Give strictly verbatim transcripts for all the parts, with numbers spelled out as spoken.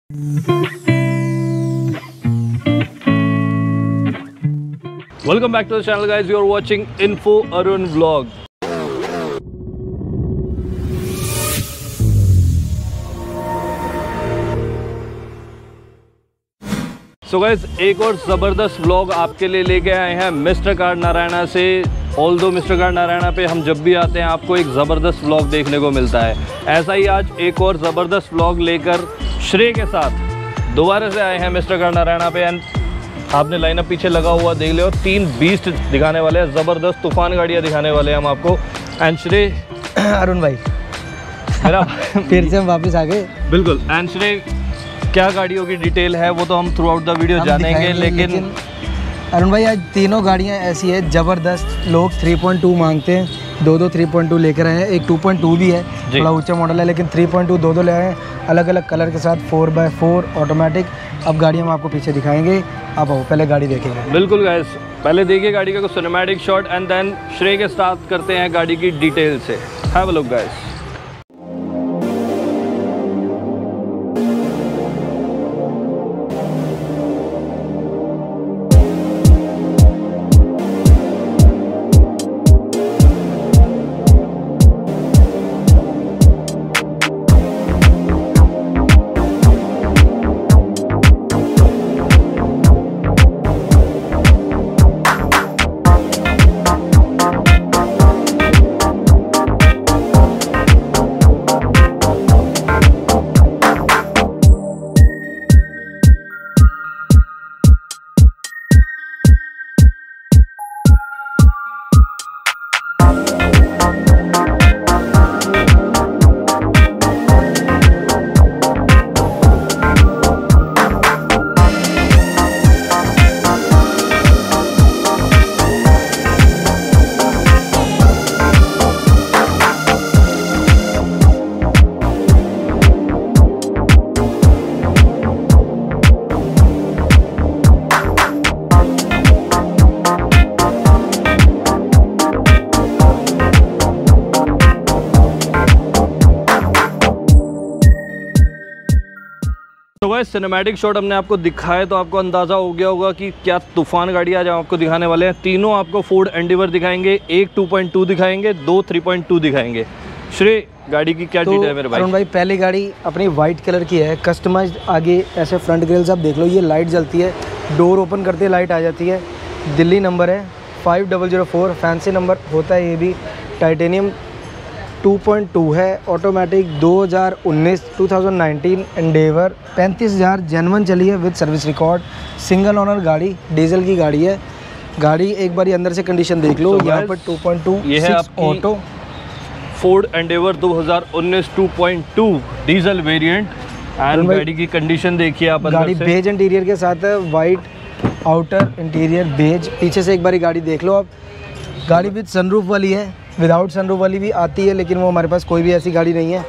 Welcome back to the channel, guys. You are watching Info Arun Vlog. So so guys, एक और ज़बरदस्त vlog आपके लिए लेके आए हैं मिस्टर कार नारायणा से। ऑल दो मिस्टर कार नारायणा पे हम जब भी आते हैं आपको एक ज़बरदस्त व्लॉग देखने को मिलता है। ऐसा ही आज एक और ज़बरदस्त व्लॉग लेकर श्रेय के साथ दोबारा से आए हैं मिस्टर कार नारायणा पे। एंड आपने लाइनअप पीछे लगा हुआ देख लो, तीन बीस्ट दिखाने वाले हैं, ज़बरदस्त तूफान गाड़ियाँ दिखाने वाले हैं हम आपको। एंड श्रेय अरुण भाई मेरा फिर से हम वापस आ गए। बिल्कुल। एंड श्रेय, क्या गाड़ियों की डिटेल है वो तो हम थ्रू आउट द वीडियो जानेंगे, लेकिन, लेकिन अरुण भाई आज तीनों गाड़ियां ऐसी है ज़बरदस्त। लोग थ्री पॉइंट टू मांगते हैं, दो दो थ्री पॉइंट टू लेकर आए हैं। एक टू पॉइंट टू भी है, थोड़ा ऊंचा मॉडल है, लेकिन थ्री पॉइंट टू दो दो ले आए हैं अलग अलग कलर के साथ, फोर बाय फोर ऑटोमेटिक। अब गाड़ी हम आपको पीछे दिखाएंगे, आप आओ पहले गाड़ी देखेंगे। बिल्कुल गाइस, पहले देखिए गाड़ी का कुछ सिनेमैटिक शॉट एंड देन श्रेय के स्टार्ट करते हैं गाड़ी की डिटेल से। Have a look guys. तो वह सिनेमैटिक शॉट हमने आपको दिखाए तो आपको अंदाज़ा हो गया होगा कि क्या तूफान गाड़ी आज हम आपको दिखाने वाले हैं। तीनों आपको फोर्ड एंडीवर दिखाएंगे, एक टू पॉइंट टू दिखाएंगे, दो थ्री पॉइंट टू दिखाएंगे। श्रेय, गाड़ी की क्या तो डिटेल है मेरे भाई? अरुण भाई, पहली गाड़ी अपनी वाइट कलर की है, कस्टमाइज्ड। आगे ऐसे फ्रंट ग्रिल्स आप देख लो, ये लाइट जलती है, डोर ओपन करते लाइट आ जाती है। दिल्ली नंबर है five double zero four, fancy number होता है ये भी। टाइटेनियम टू पॉइंट टू है, ऑटोमेटिक दो हज़ार उन्नीस टू थाउजेंड नाइनटीन एंडेवर, पैंतीस हज़ार जेनवन चली है with service record. Single owner गाड़ी, डीजल की गाड़ी है। गाड़ी एक बार अंदर से कंडीशन देख लो। so यहाँ पर टू पॉइंट टू ये है ऑटो फोर्ड एंडेवर दो हज़ार उन्नीस two point two diesel variant. And गाड़ी की कंडीशन देखिए आप। गाड़ी बेज इंटीरियर के साथ है, वाइट आउटर इंटीरियर बेज। पीछे से एक बार गाड़ी देख लो आप। गाड़ी विद सनरूफ वाली है, विदाउट सनरूफ वाली भी आती है, लेकिन वो हमारे पास कोई भी ऐसी गाड़ी नहीं है।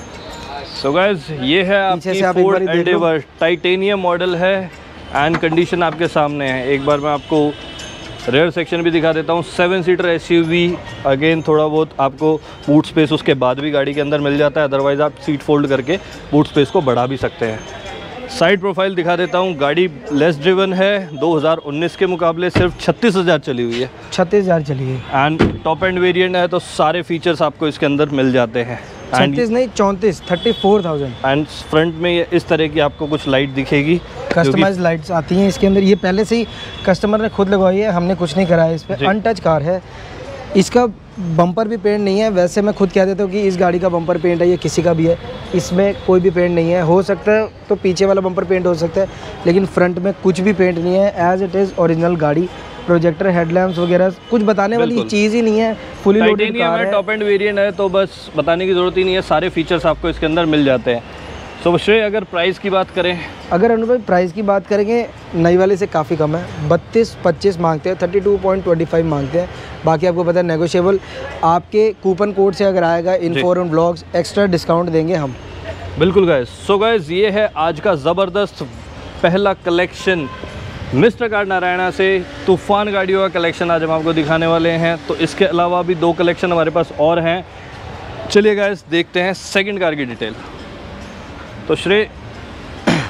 सो गाइस, ये है आपकी फोर्ड एंडेवर, टाइटेनियम मॉडल है एंड कंडीशन आपके सामने है। एक बार मैं आपको रेयर सेक्शन भी दिखा देता हूँ। सेवन सीटर एसयूवी, अगेन थोड़ा बहुत आपको बूट स्पेस उसके बाद भी गाड़ी के अंदर मिल जाता है, अदरवाइज़ आप सीट फोल्ड करके बूट स्पेस को बढ़ा भी सकते हैं। साइड प्रोफाइल दिखा देता हूँ। गाड़ी लेस ड्रिवन है, दो हज़ार उन्नीस के मुकाबले सिर्फ छत्तीस हज़ार चली हुई है। छत्तीस हज़ार चली है एंड टॉप एंड वेरिएंट है तो सारे फीचर्स आपको इसके अंदर मिल जाते हैं। छत्तीस नहीं, चौंतीस, thirty four thousand. And front में ये इस तरह की आपको कुछ लाइट दिखेगी, कस्टमाइज लाइट्स आती हैं इसके अंदर। ये पहले से ही कस्टमर ने खुद लगवाई है, हमने कुछ नहीं कराया इस पर। अनटच कार है, इसका बम्पर भी पेंट नहीं है। वैसे मैं खुद कह देता हूँ कि इस गाड़ी का बम्पर पेंट है, ये किसी का भी है, इसमें कोई भी पेंट नहीं है। हो सकता है तो पीछे वाला बम्पर पेंट हो सकता है, लेकिन फ्रंट में कुछ भी पेंट नहीं है। एज इट इज़ ओरिजिनल गाड़ी। प्रोजेक्टर, हेडलैम्प्स वगैरह कुछ बताने वाली चीज़ ही नहीं है। फुली लोडेड कार है, टॉप एंड वेरिएंट है, तो बस बताने की ज़रूरत ही नहीं है, सारे फीचर्स आपको इसके अंदर मिल जाते हैं। सो so, श्रेय, अगर प्राइस की बात करें, अगर अनु भाई प्राइस की बात करेंगे, नई वाले से काफ़ी कम है। बत्तीस पच्चीस मांगते हैं, thirty two point twenty five मांगते हैं। बाकी आपको पता है नेगोशिएबल। आपके कूपन कोड से अगर आएगा Info Arun vlogs, extra discount देंगे हम। बिल्कुल गाइस। सो गाइस, ये है आज का ज़बरदस्त पहला कलेक्शन मिस्टर कार नारायणा से। तूफान गाड़ियों का कलेक्शन आज हम आपको दिखाने वाले हैं। तो इसके अलावा भी दो कलेक्शन हमारे पास और हैं। चलिए गाइस, देखते हैं सेकंड कार की डिटेल। तो श्रेय,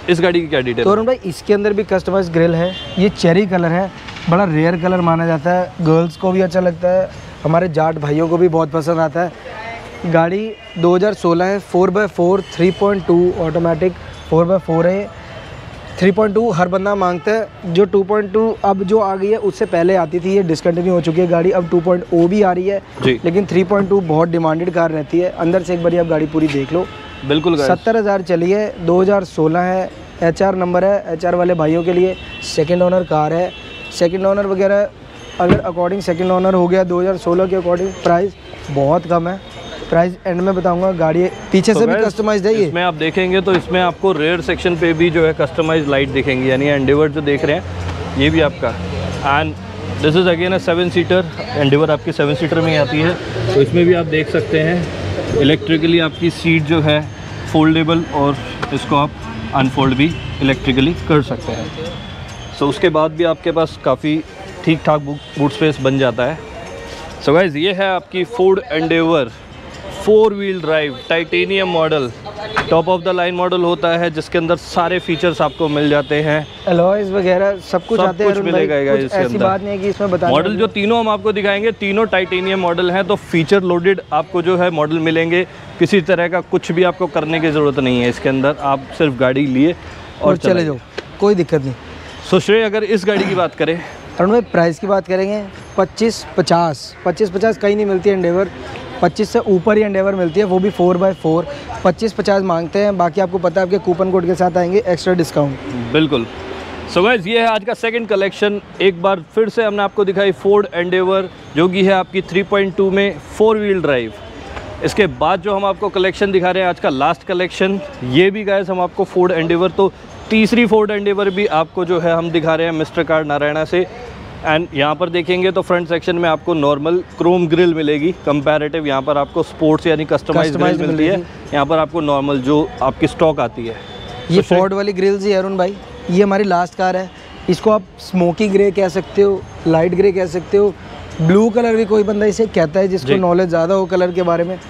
इस गाड़ी की क्या डिटेल? तो अरुण भाई इसके अंदर भी कस्टमाइज ग्रिल है, ये चेरी कलर है, बड़ा रेयर कलर माना जाता है, गर्ल्स को भी अच्छा लगता है, हमारे जाट भाइयों को भी बहुत पसंद आता है। गाड़ी दो हज़ार सोलह है, four by four three point two automatic four by four है। थ्री पॉइंट टू हर बंदा मांगता है, जो टू पॉइंट टू अब जो आ गई है उससे पहले आती थी, ये डिसकंटिन्यू हो चुकी है गाड़ी, अब टू पॉइंट ओ भी आ रही है जी। लेकिन थ्री पॉइंट टू बहुत डिमांडेड कार रहती है। अंदर से एक बार आप गाड़ी पूरी देख लो। बिल्कुल सत्तर हज़ार चली है, दो हज़ार सोलह है, एच आर नंबर है, एच आर वाले भाइयों के लिए सेकेंड ओनर कार है। सेकेंड ओनर वगैरह अगर अकॉर्डिंग सेकेंड ओनर हो गया दो हज़ार सोलह के अकॉर्डिंग, प्राइस बहुत कम है, प्राइस एंड में बताऊंगा। गाड़ी पीछे तो से भी कस्टमाइज्ड है ये। इसमें आप देखेंगे तो इसमें आपको रेयर सेक्शन पे भी जो है कस्टमाइज्ड लाइट दिखेंगी, यानी एंडेवर जो देख रहे हैं ये भी आपका। And this is again a seven seater, Endeavour आपकी सेवन सीटर में ही आती है, तो इसमें भी आप देख सकते हैं इलेक्ट्रिकली आपकी सीट जो है फोल्डेबल, और इसको आप अनफोल्ड भी इलेक्ट्रिकली कर सकते हैं। सो so, उसके बाद भी आपके पास काफ़ी ठीक ठाक बूट स्पेस बन जाता है। सो so गाइज, ये है आपकी Ford Endeavour four wheel drive titanium model, top of the line model होता है, जिसके अंदर सारे फीचर्स आपको मिल जाते हैं, अलॉयज वगैरह सब कुछ सब आते हैं, कुछ मिलेगा इसके ऐसी बात नहीं है कि इसमें बता। मॉडल जो तीनों हम आपको दिखाएंगे तीनों टाइटेनियम मॉडल हैं, तो फीचर लोडेड आपको जो है मॉडल मिलेंगे, किसी तरह का कुछ भी आपको करने की ज़रूरत नहीं है इसके अंदर, आप सिर्फ गाड़ी लिए और, और चले जाओ, कोई दिक्कत नहीं। सो श्रेय, अगर इस गाड़ी की बात करें, अरुण भाई प्राइस की बात करेंगे पच्चीस पचास पच्चीस पचास कहीं नहीं मिलती है एंडेवर, पच्चीस से ऊपर ही एंडेवर मिलती है, वो भी फोर बाई फोर पच्चीस पचास मांगते हैं। बाकी आपको पता है आपके कूपन कोड के साथ आएंगे एक्स्ट्रा डिस्काउंट। बिल्कुल। सो गाइस, ये है आज का सेकंड कलेक्शन। एक बार फिर से हमने आपको दिखाई फोर्ड एंडेवर, जो कि है आपकी थ्री पॉइंट टू में फोर व्हील ड्राइव। इसके बाद जो हम आपको कलेक्शन दिखा रहे हैं, आज का लास्ट कलेक्शन, ये भी गाइस हम आपको फोर्ड एंडेवर, तो तीसरी फोर्ड एंडेवर भी आपको जो है हम दिखा रहे हैं मिस्टर कार नारायणा से। एंड यहाँ पर देखेंगे तो फ्रंट सेक्शन में आपको नॉर्मल क्रोम ग्रिल मिलेगी, कंपैरेटिव यहाँ पर आपको स्पोर्ट्स यानी कस्टमाइज्ड ग्रिल मिलती है, यहाँ पर आपको नॉर्मल जो आपकी स्टॉक आती है। ये तो फोर्ड वाली ग्रिल्स ही अरुण भाई, ये हमारी लास्ट कार है, इसको आप स्मोकी ग्रे कह सकते हो, लाइट ग्रे कह सकते हो, ब्लू कलर भी कोई बंदा इसे कहता है जिसको नॉलेज ज़्यादा हो कलर के बारे में।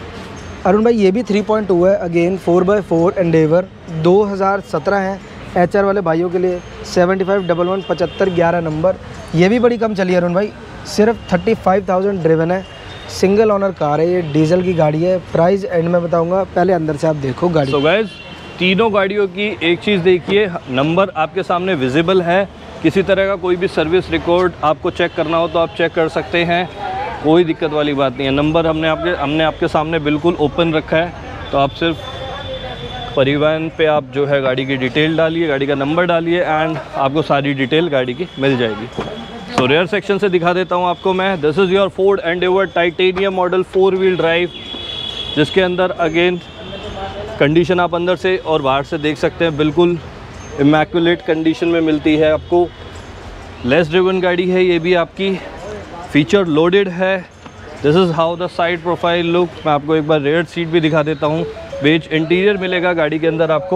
अरुण भाई ये भी थ्री पॉइंट टू है, again four by four Endeavour, दो हज़ार सत्रह है, एच आर वाले भाइयों के लिए, सेवेंटी फाइव डबल वन पचहत्तर ग्यारह नंबर। ये भी बड़ी कम चली है अरुण भाई, सिर्फ थर्टी फाइव थाउजेंड ड्रिवन है, सिंगल ओनर कार है, ये डीजल की गाड़ी है। प्राइस एंड में बताऊंगा, पहले अंदर से आप देखो गाड़ी। so guys, तीनों गाड़ियों की एक चीज़ देखिए, नंबर आपके सामने विजिबल है, किसी तरह का कोई भी सर्विस रिकॉर्ड आपको चेक करना हो तो आप चेक कर सकते हैं, कोई दिक्कत वाली बात नहीं है। नंबर हमने आपके हमने आपके सामने बिल्कुल ओपन रखा है, तो आप सिर्फ परिवहन पे आप जो है गाड़ी की डिटेल डालिए, गाड़ी का नंबर डालिए, एंड आपको सारी डिटेल गाड़ी की मिल जाएगी। सो रेयर सेक्शन से दिखा देता हूँ आपको मैं। This is your Ford Endeavour titanium model four wheel drive, जिसके अंदर अगेन कंडीशन आप अंदर से और बाहर से देख सकते हैं, बिल्कुल इमैक्युलेट कंडीशन में मिलती है आपको। लेस ड्रिवन गाड़ी है ये भी आपकी, फीचर लोडेड है। This is how the side profile look. मैं आपको एक बार रेयर सीट भी दिखा देता हूँ, बेज इंटीरियर मिलेगा गाड़ी के अंदर आपको,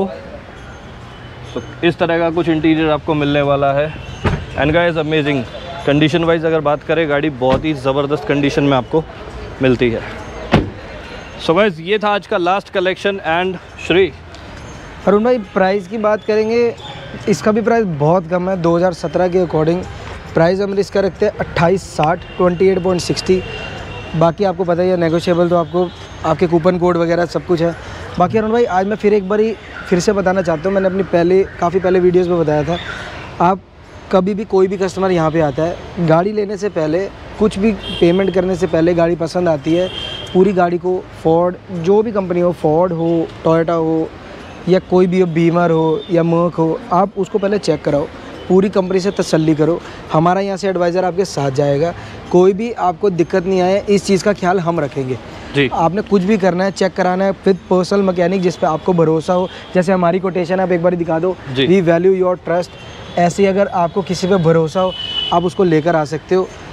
तो इस तरह का कुछ इंटीरियर आपको मिलने वाला है। And guys, amazing condition wise अगर बात करें, गाड़ी बहुत ही ज़बरदस्त कंडीशन में आपको मिलती है। सो so गाइस, ये था आज का last collection. And Shri Arun भाई प्राइस की बात करेंगे, इसका भी प्राइस बहुत कम है, दो हज़ार सत्रह के अकॉर्डिंग प्राइस हम इसका रखते हैं अट्ठाईस साठ ट्वेंटी एट पॉइंट सिक्सटी। बाकी आपको पता ही है नेगोशिएबल, तो आपको आपके कूपन कोड वगैरह सब कुछ है। बाकी अरुण भाई आज मैं फिर एक बार ही फिर से बताना चाहता हूँ, मैंने अपनी पहले काफ़ी पहले वीडियोस में बताया था, आप कभी भी कोई भी कस्टमर यहाँ पे आता है, गाड़ी लेने से पहले, कुछ भी पेमेंट करने से पहले, गाड़ी पसंद आती है, पूरी गाड़ी को फोर्ड जो भी कंपनी हो, फोर्ड हो, टोयोटा हो, या कोई भी हो, बीमर हो या मर्क हो, आप उसको पहले चेक कराओ, पूरी कंपनी से तसल्ली करो। हमारा यहाँ से एडवाइज़र आपके साथ जाएगा, कोई भी आपको दिक्कत नहीं आए, इस चीज़ का ख्याल हम रखेंगे जी। आपने कुछ भी करना है, चेक कराना है विद पर्सनल मैकेनिक जिस पे आपको भरोसा हो। जैसे हमारी कोटेशन आप एक बार दिखा दो, वी वैल्यू योर ट्रस्ट। ऐसे अगर आपको किसी पे भरोसा हो, आप उसको लेकर आ सकते हो।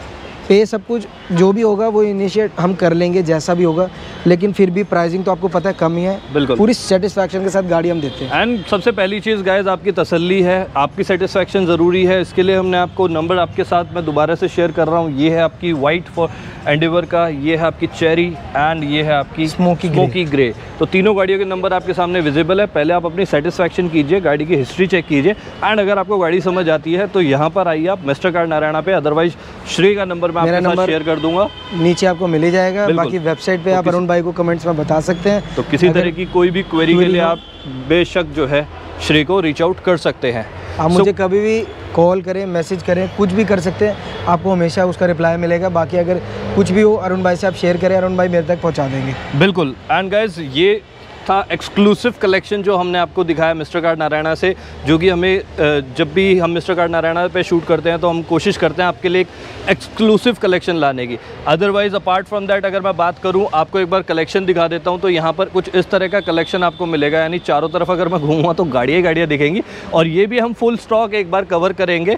पे सब कुछ जो भी होगा वो इनिशिएट हम कर लेंगे जैसा भी होगा, लेकिन फिर भी प्राइसिंग तो आपको पता है कम ही है। बिल्कुल, पूरी सेटिस्फैक्शन के साथ गाड़ी हम देते हैं। एंड सबसे पहली चीज़ गाइस आपकी तसल्ली है, आपकी सेटिस्फैक्शन ज़रूरी है। इसके लिए हमने आपको नंबर आपके साथ मैं दोबारा से शेयर कर रहा हूँ। ये है आपकी वाइट फॉर एंडेवर का, ये है आपकी चेरी एंड ये है आपकी स्मोकी स्मोकी ग्रे। तो तीनों गाड़ियों के नंबर आपके सामने विजिबल है। पहले आप अपनी सेटिस्फैक्शन कीजिए, गाड़ी की हिस्ट्री चेक कीजिए, एंड अगर आपको गाड़ी समझ आती है तो यहाँ पर आइए आप मिस्टर कार नारायणा पे। अदरवाइज श्री का नंबर मैं आपके साथ शेयर कर दूंगा, नीचे आपको मिल ही जाएगा। बाकी वेबसाइट पे आप अरुण भाई को कमेंट्स में बता सकते हैं। तो किसी तरह की कोई भी क्वेरी के लिए आप बेशक जो है श्री को रीच आउट कर सकते हैं। आप मुझे कभी भी कॉल करें, मैसेज करें, कुछ भी कर सकते हैं, आपको हमेशा उसका रिप्लाई मिलेगा। बाकी अगर कुछ भी हो अरुण भाई से आप शेयर करें, अरुण भाई मेरे तक पहुंचा देंगे। बिल्कुल। एंड गाइस ये था एक्सक्लूसिव कलेक्शन जो हमने आपको दिखाया मिस्टर कार नारायणा से, जो कि हमें जब भी हम मिस्टर कार नारायणा पे शूट करते हैं तो हम कोशिश करते हैं आपके लिए एक एक्सक्लूसिव कलेक्शन लाने की। अदरवाइज़ अपार्ट फ्रॉम दैट अगर मैं बात करूं, आपको एक बार कलेक्शन दिखा देता हूं, तो यहाँ पर कुछ इस तरह का कलेक्शन आपको मिलेगा। यानी चारों तरफ अगर मैं घूमूंगा तो गाड़ियाँ गाड़ियाँ दिखेंगी, और ये भी हम फुल स्टॉक एक बार कवर करेंगे,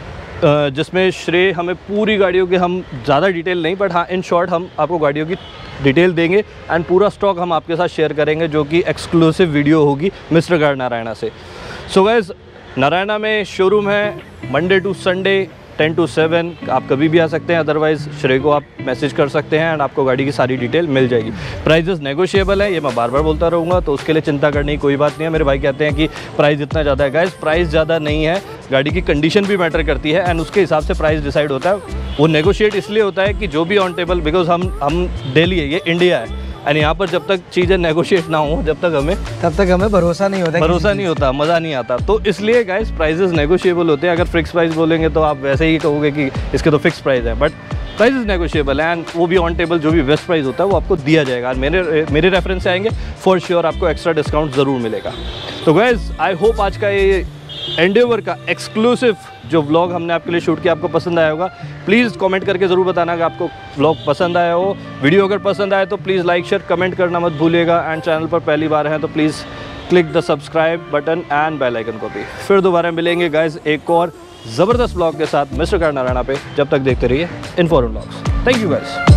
जिसमें श्रेय हमें पूरी गाड़ियों के हम ज़्यादा डिटेल नहीं, बट हाँ इन शॉर्ट हम आपको गाड़ियों की डिटेल देंगे एंड पूरा स्टॉक हम आपके साथ शेयर करेंगे, जो कि एक्सक्लूसिव वीडियो होगी मिस्टर कार नारायणा से। सो गाइस, नारायणा में शोरूम है Monday to Sunday ten to seven, आप कभी भी आ सकते हैं। अदरवाइज़ श्रेय को आप मैसेज कर सकते हैं एंड आपको गाड़ी की सारी डिटेल मिल जाएगी। प्राइजेस नेगोशिएबल है, ये मैं बार बार बोलता रहूँगा, तो उसके लिए चिंता करने की कोई बात नहीं है। मेरे भाई कहते हैं कि प्राइस इतना ज़्यादा है, गाइस प्राइस ज़्यादा नहीं है, गाड़ी की कंडीशन भी मैटर करती है एंड उसके हिसाब से प्राइस डिसाइड होता है। वो नेगोशिएट इसलिए होता है कि जो भी ऑन टेबल, बिकॉज हम हम दिल्ली है, ये इंडिया है, एंड यहाँ पर जब तक चीज़ें नेगोशिएट ना हो जब तक हमें तब तक हमें भरोसा नहीं होता भरोसा नहीं होता, मज़ा नहीं आता। तो इसलिए गाइस प्राइजेस नेगोशिएबल होते हैं। अगर फिक्स प्राइस बोलेंगे तो आप वैसे ही कहोगे कि इसके तो फिक्स प्राइस है, बट प्राइजेस नेगोशिएबल है एंड वो भी ऑन टेबल जो भी बेस्ट प्राइस होता है वो आपको दिया जाएगा। मेरे मेरे रेफरेंस से आएंगे फॉर श्योर आपको एक्स्ट्रा डिस्काउंट ज़रूर मिलेगा। तो गाइस आई होप आज का ये एंडेवर का एक्सक्लूसिव जो व्लॉग हमने आपके लिए शूट किया आपको पसंद आया होगा। प्लीज़ कमेंट करके ज़रूर बताना कि आपको व्लॉग पसंद आया हो। वीडियो अगर पसंद आए तो प्लीज़ लाइक शेयर कमेंट करना मत भूलिएगा, एंड चैनल पर पहली बार हैं तो please click the subscribe button and bell icon को भी। फिर दोबारा मिलेंगे गाइज एक और ज़बरदस्त व्लॉग के साथ मिस्टर कार नारायणा पे। जब तक देखते रहिए inform vlogs. Thank you guys.